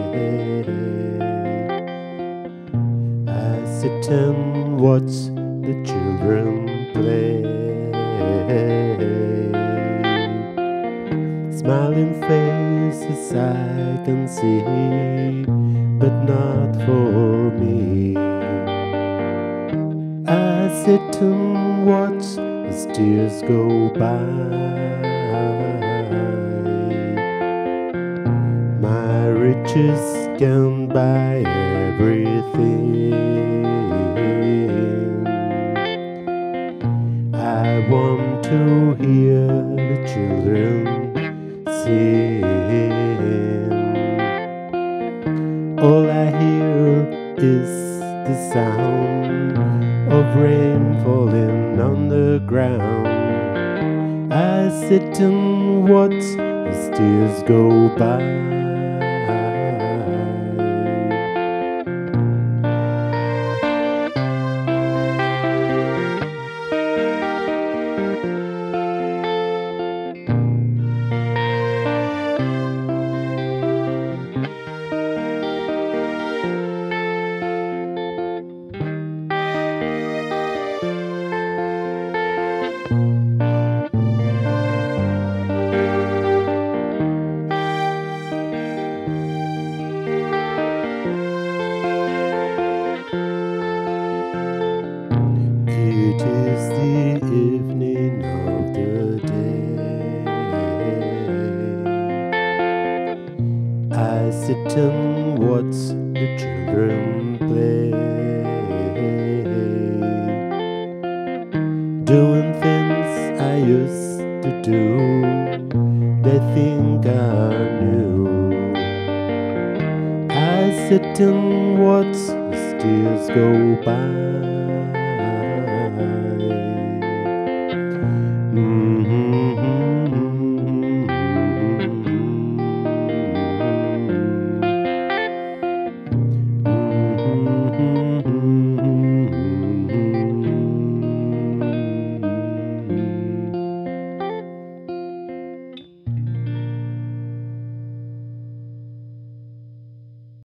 I sit and watch the children play. Smiling faces I can see, but not for me. I sit and watch as tears go by. My riches can buy everything. I want to hear the children sing. All I hear is the sound of rain falling on the ground. I sit and watch as tears go by. It is the evening of the day. I sit and watch the children play, doing things I used to do. They think I knew. I sit and watch as tears go by.